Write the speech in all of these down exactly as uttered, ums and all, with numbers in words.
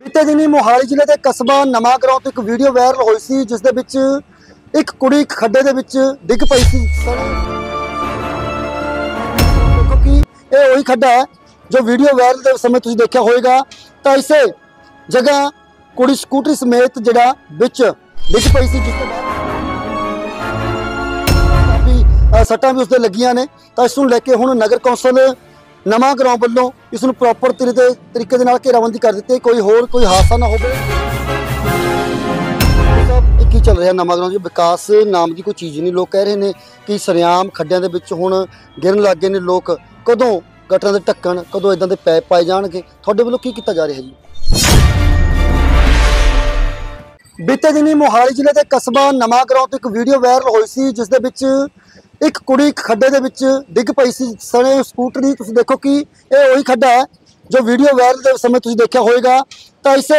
बीते दिनी मोहाली जिले के कस्बा नवा गांव तो एक वीडियो वायरल हुई सी जिस दे विच एक कुड़ी खड्डे दे विच डिग पई सी। देखो कि ये वही खड्डा है जो वीडियो वायरल के समय तुसीं देखा होएगा। तो इस जगह कुड़ी स्कूटरी समेत जिहड़ा विच डिग पई सी जिस तो काफ़ी सट्टां भी उसदे लगियां ने। तो इस नूं लैके हुण नगर कौंसल नवा गांव वालों इसनूं प्रॉपर तरीके तरीके दे नाल घेराबंदी कर दी, कोई होर कोई हादसा ना हो। एक ही चल रहा नवा गांव विकास नाम की कोई चीज़ नहीं। लोग कह रहे हैं कि सरेआम खड्डियां दे विच हुण गिरन लग गए ने लोग। कदों गटरां दे ढक्कन कदों इदां दे पैप पाए जाणगे, तुहाडे वल्लों की कीता जा रहा है जी? बीते दिनी मोहाली जिले के कस्बा नवा गांव तो एक वीडियो वायरल हुई सी जिस दे विच एक कुड़ी खड्डे दे विच डिग पई सी सने स्कूटरी। तुसीं देखो कि ये वही खड्डा है जो वीडियो वायरल के समय तुसीं देखा होएगा। तो इस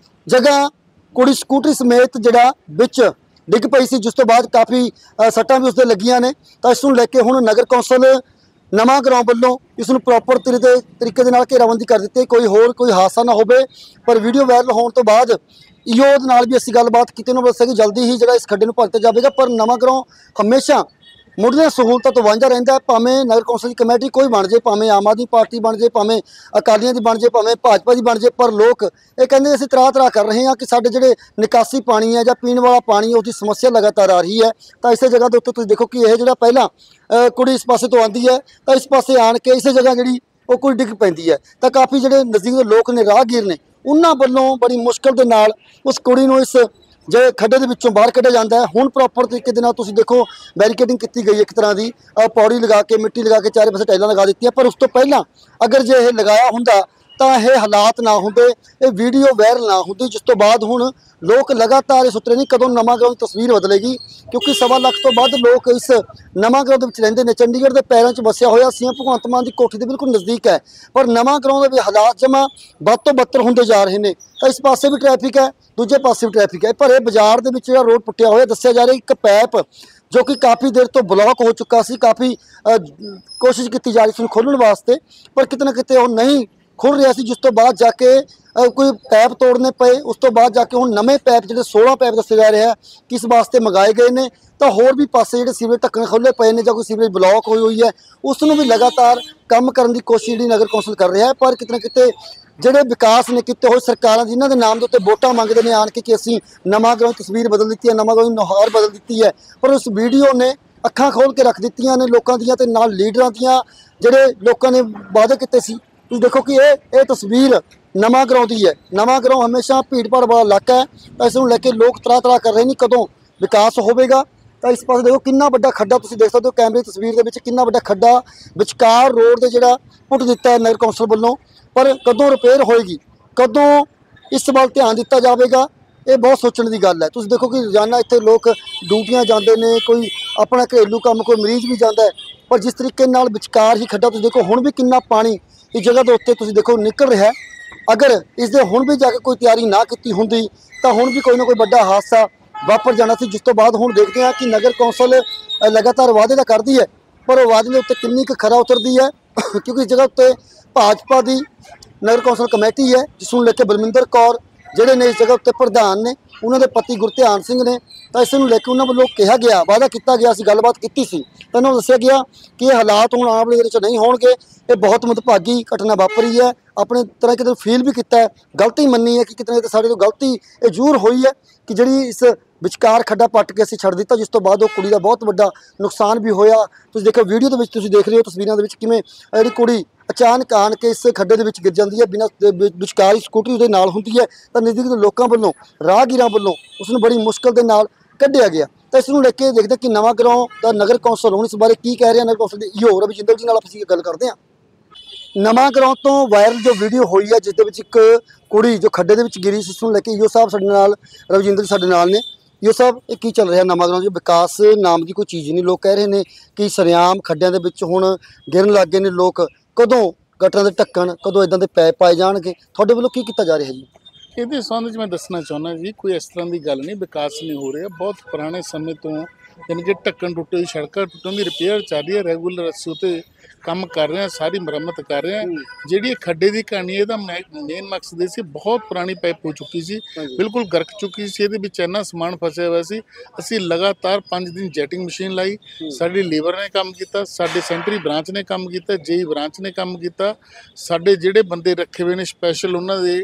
जगह कुड़ी स्कूटरी समेत जिहड़ा विच डिग पई सी जिस तो बाद काफ़ी सट्टां भी उसदे लगियां ने। तो इस नूं लैके हुण नगर कौंसल नवा गांव वालों इसनूं प्रॉपर तरीके तरीके दे नाल घेराबंदी कर दी, कोई होर कोई हादसा ना होवे। पर वीडियो वायरल होने तो बाद ईओ दे नाल भी असीं गलबात कीती, उन्होंने दस्सिया कि जल्दी ही जिहड़ा इस खड्डे नूं भरता जावेगा। पर नवा गांव हमेशा मुढ़लियां सहूलतां तो वांझा रहिंदा है, भावें नगर कौंसल की कमेटी कोई बन जाए, भावें आम आदमी पार्टी बन जाए, भावें अकालियां दी बन जाए, भावें भाजपा की बन जाए। पर लोग ये कहते असीं तराह तराह कर रहे हैं कि साडे जिहड़े निकासी पानी है जां पीण वाला पानी है उसकी समस्या लगातार आ रही है। तो इस जगह के उत्ते तुसीं देखो कि यह जिहड़ा पहला कुड़ी इस पासे तो आती है तो इस पासे आण के इस जगह जिहड़ी वो कुड़ी डिग पैंदी है। तो काफ़ी जिहड़े नज़दीक दे लोग ने राहगीर ने उन्हां वल्लों बड़ी मुश्किल दे नाल उस कुड़ी नूं इस जो खड्डे के विचों बाहर कढ़िया जाता है। हुण प्रॉपर तरीके दे नाल तुसीं देखो बैरीकेडिंग की गई एक तरह की, पौड़ी लगा के मिट्टी लगा के चारे पासे टाइलां लगा दी। पर उस तो पहला अगर जे यह लगाया हुंदा तो यह हालात ना होंदे, ये वीडियो वायरल ना होंदी। जिस तो बाद हुण लोग लगातार इस उतरे नहीं कदों नवा गांव की तस्वीर बदलेगी, क्योंकि सवा लख तो वध लोग इस नवा गांव के रहिंदे ने। चंडीगढ़ के पैरों च बसिया होया सीएम भगवंत मान की कोठी के बिल्कुल नज़दीक है, पर नवा गांव के भी हालात जमा बद तो बदतर होंदे जा रहे हैं। तो इस पासे भी ट्रैफिक है, दूजे पासे भी ट्रैफिक है। पर यह बाजार के विच रोड पुट्टिया होया दस्सिया जा रहा है। एक पैप जो कि काफ़ी देर तो ब्लॉक हो चुका सी, काफ़ी कोशिश की जा रही थी खोलने वास्ते, पर किते ना किते वो नहीं खुल रहा सी। जिस तो बाद जाके कोई पैप तोड़ने पे, उस तो बाद जाके हुण नवे पैप जो सोलह पैप दसे जा रहे हैं किस वास्ते मंगाए गए हैं। तो होर भी पासे जो सीवरेज ढक्कन खोले पे ने, कोई सीवरेज ब्लॉक हुई हुई है उसनूं भी लगातार काम करने की कोशिश जी नगर कौंसल कर रहा है। पर किते ना किते ਜਿਹੜੇ विकास ने किए हुए सरकारां जिन्हां दे नाम दे उत्ते वोटां मंगदे ने आण के कि असीं नवा गांव तस्वीर बदल दी है, नवा गांव नौहार बदल दी है, पर उस वीडियो ने अखां खोल के रख दित्तियां ने लोकां दियां ते नाल लीडरां दियां जिहड़े लोकां ने वादे कीते सी। तुसीं देखो कि ये ये तस्वीर नवा गांव दी है। नवा गांव हमेशा भीड़ भाड़ वाला इलाका है। तो इस नूं लैके लोग तराह तराह कर रहे हैं कदों विकास होवेगा। तो इस पास देखो कितना वड्डा खड्डा तुसीं देख सकते हो कैमरे की तस्वीर के कितना वड्डा खड्डा विचकार रोड से जिहड़ा पुट दिता है नगर कौंसल वालों। पर कदों रिपेयर होएगी, कदों इस वाल ध्यान दिता जाएगा, ये बहुत सोचने की गल है। तुसीं देखो कि रोजाना इत्थे लोग ड्यूटियां जाते हैं, कोई अपना घरेलू काम, कोई मरीज भी जाता है। पर जिस तरीके नाल विचकार ही खड्डा तुसीं देखो हुण भी कितना पानी इस जगह के उत्ते तुसीं देखो निकल रहा है। अगर इस दे हुण भी जाके कोई तैयारी ना की हुंदी तो हुण भी कोई ना कोई वड्डा हादसा वापर जाना सी। जिस तो बाद हुण देखते हैं कि नगर कौंसल लगातार वादे तो करती है, पर वो वादे के उत्ते कितनी क खरा उतरती है, क्योंकि इस जगह उत्ते भाजपा की नगर कौंसल कमेटी है जिसनूं लेके बलविंदर कौर जिहड़े ने इस जगह उत्ते प्रधान ने, उन्होंने पति गुरध्यान सिंह ने। तो इस नूं लेके उन्होंने वालों कहा गया, वादा किया गया सी, गलबात की सी, तो उन्होंने दस्सिया गया कि ये हालात हुण आने वाले दिन नहीं होणगे। ये बहुत मंदभागी घटना वापरी है। अपने तरह कितने फील भी किया, गलती मनी है कि कितने साढ़े तो गलती ये जरूर हुई है कि जी इस विचकार खड्डा पट के असीं छड्ड दिता, जिस तो बाद वो कुड़ी का बहुत बड़ा नुकसान भी होया। तुसीं देखो वीडियो के तुसीं देख रहे हो तस्वीरों के किवें जिहड़ी कुड़ी अचानक आण के इस खड्डे के विच गिर जाती है, बिना विचकार ही स्कूटरी उहदे नाल हुंदी है। तो नज़दीक के लोगों वालों राहगीरां वालों उसनूं बड़ी मुश्किल के नाल कढ़िया गया। तो इस नूं लेके देखते कि नवा गांव का नगर कौंसल हुण इस बारे की कह रहे हैं। नगर कौंसल के ईओ रवि जिंदल जी नाल आपां गल करते हैं। नवा गांव तो वायरल जो वीडियो हुई है जिस दे विच एक कुड़ी जो खड्डे दे विच गिरी सी, इस नूं लेके ईओ साहब साडे नाल रविजिंदर जी साडे नाल ने। ईओ साहब ये की चल रहा नवा गांव जो विकास नाम की कोई चीज़ नहीं। लोग कह रहे हैं कि सरेआम खड्डियां दे विच हुण गिरन लग गए ने लोग। कदों गटरां दे ढक्कन कदों इदां दे पैप पाए जाणगे, तुहाडे वल्लों की कीता जा रहा है जी? ਇਹਦੇ ਸੰਬੰਧ 'ਚ मैं दसना चाहुंदा जी कोई इस तरह की गल नहीं, विकास नहीं हो रहा। बहुत पुराने समय तो यानी कि ढक्कन टुटे सड़क टुटन की रिपेयर चल रही है रेगूलर असीं उत्ते काम कर रहे हैं सारी मुरम्मत कर रहे हैं। जिहड़ी खड्डे की कहानी है मेन मकसद ये बहुत पुरानी पाइप हो चुकी सी बिल्कुल गरक चुकी सी इहदे विच इन्ना समान फसिया हुआ सी। असीं लगातार पांच दिन जैटिंग मशीन लाई साडी लीवर ने काम किया साडे सेंटरी ब्रांच ने काम किया जेई ब्रांच ने काम किया साडे जिहड़े बंदे रखे हुए ने स्पैशल उन्हां दे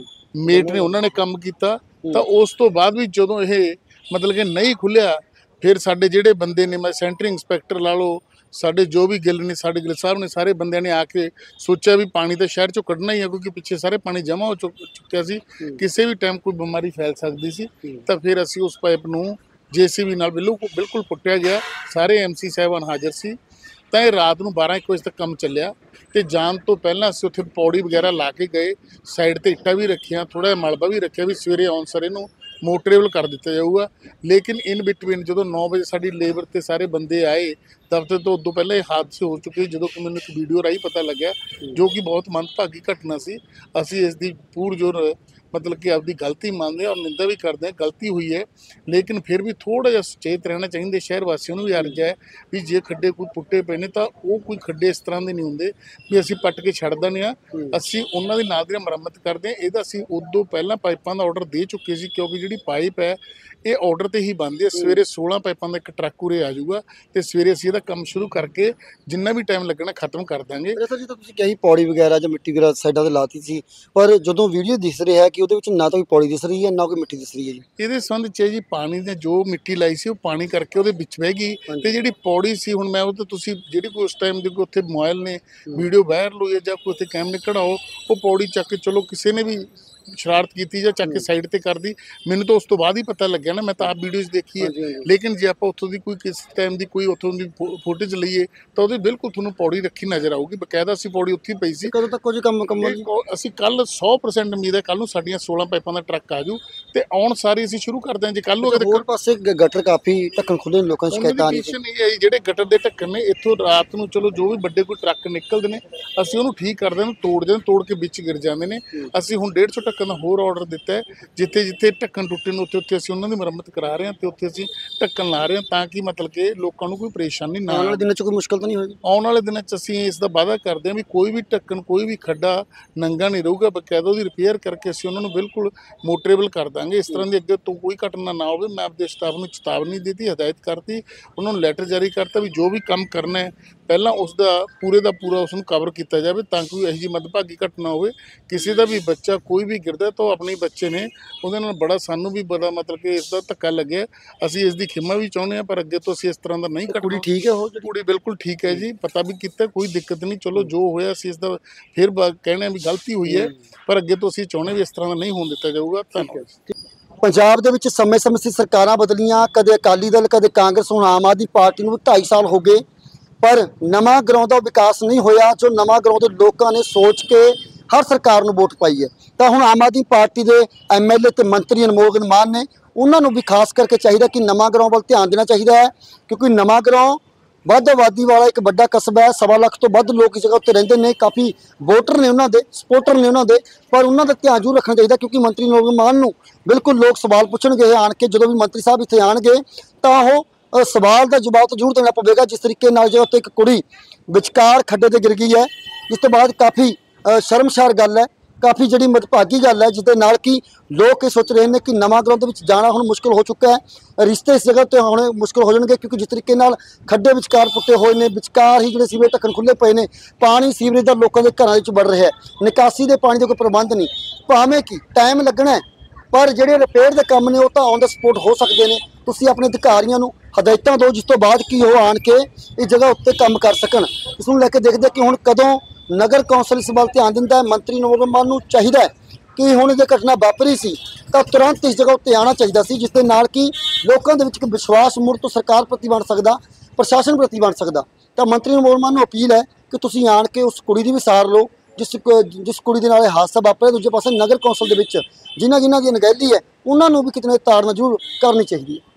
मेट ने उन्होंने काम किया। तो उस तो बाद भी जदों ये मतलब कि नहीं खुलिया फिर साडे जिहड़े बंदे ने मैं सेंटरी इंस्पैक्टर ला लो साडे जो भी गिल ने साडे गिल साहब ने सारे बंदे ने आके सोचा भी पानी तो शहर चो कढ़ना ही है क्योंकि पिछे सारे पानी जमा हो चुक चुक्या सी किसी भी टाइम कोई बीमारी फैल सकती सी। तो फिर असी उस पाइप नूं जे सी बी नाल बिल्कुल बिल्कुल पुट्टिया गया सारे एम सी साहबान हाजिर सी। तो ये रात को बारह एक बजे तक काम चलिया तो जान तो पहला असीं उत्थे पौड़ी वगैरह ला के गए साइड ते इट्टां भी रखिया थोड़ा जिहा मलबा भी रखिया भी सवेरे आउण सार इहनूं मोटरेबल कर दिता जाऊगा। लेकिन इन बिटवीन जो नौ बजे साडी लेबर ते सारे बंदे आए दफ्तर तो उदों पहले हादसे हो चुके जो कि मैंने एक वीडियो राही पता लग्या जो कि बहुत मंदभागी घटना सी। असीं इसकी पूरजोर मतलब कि आपकी गलती मानते और निंदा भी करते हैं गलती हुई है लेकिन फिर भी थोड़ा जिहा सचेत रहना चाहिए शहर वासियों भी अर्ज है भी जे खड्डे कोई पुट्टे पे ने तो वो कोई खड्डे इस तरह के नहीं होंगे भी असीं पट के छड्ड दिंदे हां असीं उन्हां दी नाल दी मुरम्मत करते हैं। इहदा असीं उदों पहलां पाइपां दा ऑर्डर दे चुके सी क्योंकि जिहड़ी पाइप है ये ऑर्डर ते ही बनदी है। सवेरे सोलह पाइपां दा एक ट्रक उरे आ जाऊगा तो सवेरे असीं इहदा काम शुरू करके जिन्ना भी टाइम लगना खत्म कर देंगे। सर जी तो तुसीं कही पौड़ी वगैरह ਜਾਂ ਮਿੱਟੀ ਵਗੈਰਾ ਸਾਈਡਾਂ ਤੇ ਲਾਤੀ ਸੀ ਪਰ ਜਦੋਂ ਵੀਡੀਓ ਦਿਖ ਰਿਹਾ ਹੈ ਕਿ ਉਹਦੇ ਵਿੱਚ ਨਾ ਤਾਂ ਕੋਈ ਪੌੜੀ ਦਿਸ ਰਹੀ ਹੈ ਨਾ ਕੋਈ ਮਿੱਟੀ ਦਿਸ ਰਹੀ ਹੈ ਜੀ। ਇਹਦੇ ਸੰਬੰਧ ਚ ਜੀ ਪਾਣੀ ਨੇ ਜੋ ਮਿੱਟੀ ਲਾਈ ਸੀ ਉਹ ਪਾਣੀ ਕਰਕੇ ਉਹਦੇ ਵਿੱਚ ਬਹਿ ਗਈ ਤੇ ਜਿਹੜੀ ਪੌੜੀ ਸੀ ਹੁਣ ਮੈਂ ਉਹ ਤੇ ਤੁਸੀਂ ਜਿਹੜੀ ਕੋਈ ਉਸ ਟਾਈਮ ਦੇ ਕੋਈ ਉੱਥੇ ਮੋਬਾਈਲ ਨੇ ਵੀਡੀਓ ਵਾਇਰਲ ਹੋਈ ਹੈ ਜਾਂ ਕੋਈ ਉੱਥੇ ਕੈਮਰੇ ਕਢਾਓ ਉਹ ਪੌੜੀ ਚੱਕ ਕੇ ਚਲੋ ਕਿਸੇ ਨੇ ਵੀ शरारत की ਜਾਂ ਚੱਕ ਕੇ ਸਾਈਡ ਤੇ ਕਰਦੀ ਮੈਨੂੰ ਤਾਂ ਉਸ ਤੋਂ ਬਾਅਦ ਹੀ ਪਤਾ ਲੱਗਿਆ ਨਾ ਮੈਂ ਤਾਂ ਆਪ ਵੀਡੀਓਜ਼ ਦੇਖੀ ਹੈ। ਲੇਕਿਨ ਜੇ ਆਪਾਂ ਉੱਥੋਂ ਦੀ ਕੋਈ ਕਿਸ ਟਾਈਮ ਦੀ ਕੋਈ ਉੱਥੋਂ ਦੀ ਫੁਟੇਜ ਲਈਏ ਤਾਂ ਉਹਦੇ ਬਿਲਕੁਲ ਤੁਹਾਨੂੰ ਪੌੜੀ ਰੱਖੀ ਨਜ਼ਰ ਆਊਗੀ ਬਕਾਇਦਾ ਸੀ ਪੌੜੀ ਉੱਥੇ ਪਈ ਸੀ। ਕਦੋਂ ਤੱਕ ਕੁਝ ਕੰਮ ਮੁਕੰਮਲ ਅਸੀਂ ਕੱਲ ਸੌ ਪ੍ਰਸੈਂਟ ਉਮੀਦ ਹੈ ਕੱਲ ਨੂੰ ਸਾਡੀਆਂ ਸੋਲ੍ਹਾਂ ਪਾਈਪਾਂ ਦਾ ਟਰੱਕ ਆ ਜੂ ਤੇ ਆਉਣ ਸਾਰੀ ਅਸੀਂ ਸ਼ੁਰੂ ਕਰਦੇ ਹਾਂ। ਜੇ ਕੱਲ ਨੂੰ ਅਗਰ ਹੋਰ ਪਾਸੇ ਗਟਰ ਕਾਫੀ ਢੱਕਣ ਖੁੱਲੇ ਲੋਕਾਂ ਦੀ ਸ਼ਿਕਾਇਤਾਂ ਆ ਰਹੀਆਂ ਜਿਹੜੇ ਗਟਰ ਦੇ ਢੱਕਣ ਨੇ ਇੱਥੋਂ ਰਾਤ ਨੂੰ ਚਲੋ ਜੋ ਵੀ ਵੱਡੇ ਕੋਈ ਟਰੱਕ ਨਿਕਲਦੇ ਨੇ ਅਸੀਂ ਉਹਨੂੰ ਠੀਕ ਕਰਦੇ ਹਾਂ ਤੋੜਦੇ ਹਾਂ ਤੋੜ ਕੇ ਵਿੱਚ ਗਿਰ ਜਾਂਦੇ ਨੇ। ਅਸੀਂ ਹੁਣ ਡੇਢ ਸੌ ਢੱਕਣ ਦਾ ਹੋਰ ਆਰਡਰ ਦਿੱਤਾ ਹੈ ਜਿੱਥੇ ਜਿੱਥੇ ਢੱਕਣ ਟੁੱਟੇ ਨੇ ਉੱਥੇ ਉੱਥੇ ਅਸੀਂ ਉਹਨਾਂ ਦੀ ਮੁਰੰਮਤ ਕਰਾ ਰਹੇ ਹਾਂ ਤੇ ਉੱਥੇ ਅਸੀਂ ਢੱਕਣ ਲਾ ਰਹੇ ਹਾਂ ਤਾਂ ਕਿ ਮਤਲਬ ਕਿ ਲੋਕਾਂ ਨੂੰ ਕੋਈ ਪਰੇਸ਼ਾਨੀ ਨਾ ਆਉਣ ਵਾਲੇ ਦਿਨਾਂ 'ਚ ਕੋਈ ਮੁਸ਼ਕਲ ਤਾਂ ਨਹੀਂ ਹੋਏਗੀ। ਆਉਣ ਵਾਲੇ ਦਿਨਾਂ 'ਚ ਅਸੀਂ ਇਸ ਦਾ ਵਾਅਦਾ ਕਰਦੇ ਹਾਂ ਵੀ ਕੋਈ ਵੀ ਢੱਕਣ ਕੋਈ ਵੀ ਖੱਡਾ ਨੰਗਾ ਨਹੀਂ ਰਹੂਗਾ ਬਕਾਇਦਾ ਉਹਦੀ ਰਿਪੇਅਰ ਕਰਕੇ ਅਸੀਂ ਉਹਨਾਂ ਨੂੰ ਬਿਲਕੁਲ ਮੋਟਰੇਬਲ ਕਰ ਦਾਂਗੇ। ਇਸ ਤਰ੍ਹਾਂ ਦੀ ਅੱਗੇ ਤੋਂ ਕੋਈ ਘਟਨਾ ਨਾ ਹੋਵੇ। ਮੈਂ ਆਪਣੇ ਸਟਾਫ ਨੂੰ ਚੇਤਾਵਨੀ ਦਿੱਤੀ ਹਦਾਇਤ ਕਰਤੀ ਉਹਨਾਂ ਨੂੰ ਲੈਟਰ ਜਾਰੀ ਕਰਤਾ ਵੀ ਜੋ ਵੀ ਕੰਮ ਕਰਨਾ ਹੈ ਪਹਿਲਾਂ ਉਸ ਦਾ ਪੂਰੇ ਦਾ ਪੂਰਾ ਉਸ ਨੂੰ ਕਵਰ ਕੀਤਾ ਜਾਵੇ ਤਾਂ ਕਿ ਇਹੋ ਜਿਹੀ ਮੰਦਭਾਗੀ ਘਟਨਾ ਹੋਵੇ। ਕਿਸੇ ਦਾ ਵੀ ਬੱਚਾ ਕੋਈ ਵੀ ਗਿਰਦਾ ਤਾਂ ਆਪਣੇ ਬੱਚੇ ਨੇ ਉਹਦੇ ਨਾਲ ਬੜਾ ਸਾਨੂੰ ਵੀ ਬੜਾ ਮਤਲਬ ਕਿ ਇਸ ਦਾ ਧੱਕਾ ਲੱਗਿਆ ਅਸੀਂ ਇਸ ਦੀ ਖਿਮਾ ਵੀ ਚਾਹੁੰਦੇ ਹਾਂ ਪਰ ਅੱਗੇ ਤੋਂ ਅਸੀਂ ਇਸ ਤਰ੍ਹਾਂ ਦਾ ਨਹੀਂ ਕਰਨਾ। ਕੁੜੀ ਠੀਕ ਹੈ ਉਹ ਕੁੜੀ ਬਿਲਕੁਲ ਠੀਕ ਹੈ ਜੀ ਪਤਾ ਵੀ ਕੀਤਾ ਕੋਈ ਦਿੱਕਤ ਨਹੀਂ ਚਲੋ ਜੋ ਹੋਇਆ ਅਸੀਂ ਇਸ ਦਾ ਫਿਰ ਕਹਿਣਾ ਵੀ ਗਲਤੀ ਹੋਈ ਹੈ ਪਰ ਅੱਗੇ ਤੋਂ ਅਸੀਂ ਚਾਹੁੰਦੇ ਵੀ ਇਸ ਤਰ੍ਹਾਂ ਦਾ ਨਹੀਂ ਹੋਣ ਦਿੱਤਾ ਜਾਊਗਾ। ਧੰਨਵਾਦ। ਪੰਜਾਬ ਦੇ ਵਿੱਚ ਸਮੇਂ ਸਮੇਂ ਸਿਰ ਸਰਕਾਰਾਂ ਬਦਲੀਆਂ ਕਦੇ ਅਕਾਲੀ ਦਲ ਕਦੇ ਕਾਂਗਰਸ ਹੁਣ ਆਮ ਆਦਮੀ ਪਾਰਟੀ ਨੂੰ ਢਾਈ ਸਾਲ ਹੋ ਗਏ ਪਰ ਨਵਾਂ ਗਰਾਉਂ ਦਾ ਵਿਕਾਸ ਨਹੀਂ ਹੋਇਆ ਜੋ ਨਵਾਂ ਗਰਾਉਂ ਦੇ ਲੋਕਾਂ ਨੇ ਸੋਚ ਕੇ ਹਰ ਸਰਕਾਰ ਨੂੰ ਵੋਟ ਪਾਈ ਹੈ। ਤਾਂ ਹੁਣ ਆਮ ਆਦਮੀ ਪਾਰਟੀ ਦੇ ਐਮ ਐਲ ਏ ਤੇ ਮੰਤਰੀ ਅਨਮੋਲ ਮਾਨ ਨੇ ਉਹਨਾਂ ਨੂੰ ਵੀ ਖਾਸ ਕਰਕੇ ਚਾਹੀਦਾ ਕਿ ਨਵਾਂ ਗਰਾਉਂ ਵੱਲ ਧਿਆਨ ਦੇਣਾ ਚਾਹੀਦਾ ਹੈ ਕਿਉਂਕਿ ਨਵਾਂ ਗਰਾਉਂ ਵੱਧ ਆਬਾਦੀ ਵਾਲਾ ਇੱਕ ਵੱਡਾ ਕਸਬਾ ਹੈ। ਸਵਾ ਲੱਖ ਤੋਂ ਵੱਧ ਲੋਕ ਇਸ ਜਗ੍ਹਾ ਉੱਤੇ ਰਹਿੰਦੇ ਨੇ ਕਾਫੀ ਵੋਟਰ ਨੇ ਉਹਨਾਂ ਦੇ ਸਪੋਰਟਰ ਨੇ ਉਹਨਾਂ ਦੇ ਪਰ ਉਹਨਾਂ ਦਾ ਧਿਆਨ ਜ਼ਰੂਰ ਰੱਖਣਾ ਚਾਹੀਦਾ ਕਿਉਂਕਿ ਮੰਤਰੀ ਅਨਮੋਲ ਮਾਨ ਨੂੰ ਬਿਲਕੁਲ ਲੋਕ ਸਵਾਲ ਪੁੱਛਣਗੇ ਆਣ ਕੇ ਜਦੋਂ ਵੀ ਮੰਤਰੀ ਸਾਹਿਬ ਇੱਥੇ ਆਣਗੇ ਤਾਂ ਉਹ ਸਵਾਲ ਦਾ ਜਵਾਬ ਤਾਂ ਜ਼ਰੂਰ ਦੇਣਾ ਪਵੇਗਾ। ਜਿਸ ਤਰੀਕੇ ਨਾਲ ਜਗ੍ਹਾ ਉੱਤੇ ਇੱਕ ਕੁੜੀ ਵਿਚਕਾਰ ਖੱਡੇ ਤੇ ਗਿਰ ਗਈ ਹੈ ਜਿਸ ਤੋਂ ਬਾਅਦ ਕਾਫੀ ਸ਼ਰਮਸ਼ਾਰ ਗੱਲ ਹੈ ਕਾਫੀ ਜਿਹੜੀ ਮਦਭਾਗੀ ਗੱਲ ਹੈ ਜਿਸ ਦੇ ਨਾਲ ਕਿ ਲੋਕ ਇਹ ਸੋਚ ਰਹੇ ਨੇ ਕਿ ਨਵਾਂ ਗਰਾਊਂਡ ਦੇ ਵਿੱਚ ਜਾਣਾ ਹੁਣ ਮੁਸ਼ਕਿਲ ਹੋ ਚੁੱਕਾ ਹੈ। ਰਿਸ਼ਤੇ ਇਸ ਜਗ੍ਹਾ ਤੇ ਹੋਣੇ ਮੁਸ਼ਕਿਲ ਹੋ ਜਾਣਗੇ ਕਿਉਂਕਿ ਜਿਸ ਤਰੀਕੇ ਨਾਲ ਖੱਡੇ ਵਿਚਕਾਰ ਪੁੱਟੇ ਹੋਏ ਨੇ ਵਿਚਕਾਰ ਹੀ ਜਿਹੜੇ ਸੀਵਰੇਜ ਢੱਕਣ ਖੁੱਲੇ ਪਏ ਨੇ ਪਾਣੀ ਸੀਵਰੇਜ ਦਾ ਲੋਕਾਂ ਦੇ ਘਰਾਂ ਵਿੱਚ ਵੜ ਰਿਹਾ ਹੈ ਨਿਕਾਸੀ ਦੇ ਪਾਣੀ ਦਾ ਕੋਈ ਪ੍ਰਬੰਧ ਨਹੀਂ ਭਾਵੇਂ ਕਿ ਟਾਈਮ ਲੱਗਣਾ ਪਰ ਜਿਹੜੇ ਰਿਪੇਅਰ ਦੇ ਕੰਮ ਨੇ ਉਹ ਤਾਂ ਔਨ ਦਾ ਸਪੋਟ ਹੋ ਸਕਦੇ ਨੇ। ਤੁਸੀਂ ਆਪਣੇ ਅਧਿਕਾਰੀਆਂ ਨੂੰ ਹਦਾਇਤਾਂ ਦਿਓ ਜਿਸ ਤੋਂ ਬਾਅਦ ਕਿ ਉਹ ਆਣ ਕੇ ਇਸ ਜਗ੍ਹਾ ਉੱਤੇ ਕੰਮ ਕਰ ਸਕਣ। ਇਸ ਨੂੰ ਲੈ ਕੇ ਦੇਖਦੇ ਕਿ ਹੁਣ ਕਦੋਂ ਨਗਰ ਕੌਂਸਲ ਇਸ ਵੱਲ ਧਿਆਨ ਦਿੰਦਾ ਹੈ। ਮੰਤਰੀ ਅਨਮੋਲ ਮਾਨ ਨੂੰ ਚਾਹੀਦਾ ਹੈ ਕਿ ਹੁਣ ਜੇ ਘਟਨਾ ਵਾਪਰੀ ਸੀ ਤਾਂ ਤੁਰੰਤ ਇਸ ਜਗ੍ਹਾ ਉੱਤੇ ਆਉਣਾ ਚਾਹੀਦਾ ਸੀ ਜਿਸ ਦੇ ਨਾਲ ਕਿ ਲੋਕਾਂ ਦੇ ਵਿੱਚ ਇੱਕ ਵਿਸ਼ਵਾਸ ਮੁੜ ਤੋਂ ਸਰਕਾਰ ਪ੍ਰਤੀ ਬਣ ਸਕਦਾ ਪ੍ਰਸ਼ਾਸਨ ਪ੍ਰਤੀ ਬਣ ਸਕਦਾ। ਤਾਂ ਮੰਤਰੀ ਅਨਮੋਲ ਮਾਨ ਨੂੰ ਅਪੀਲ ਹੈ ਕਿ ਤੁਸੀਂ ਆਣ ਕੇ ਉਸ ਕੁੜੀ ਦੀ ਵੀ ਸਾਰ ਲਓ ਜਿਸ ਜਿਸ ਕੁੜੀ ਦੇ ਨਾਲ ਇਹ ਹਾਦਸਾ ਵਾਪਰਿਆ। ਦੂਜੇ ਪਾਸੇ ਨਗਰ ਕੌਂਸਲ ਦੇ ਵਿੱਚ ਜਿਨ੍ਹਾਂ ਜਿਨ੍ਹਾਂ ਦੀ ਅਣਗਹਿਲੀ ਹੈ ਉਹਨਾਂ ਨੂੰ ਵੀ ਕਿਤੇ ਤਾੜਨਾ ਜ਼ਰੂਰ ਕਰਨੀ ਚਾਹੀਦੀ ਹੈ।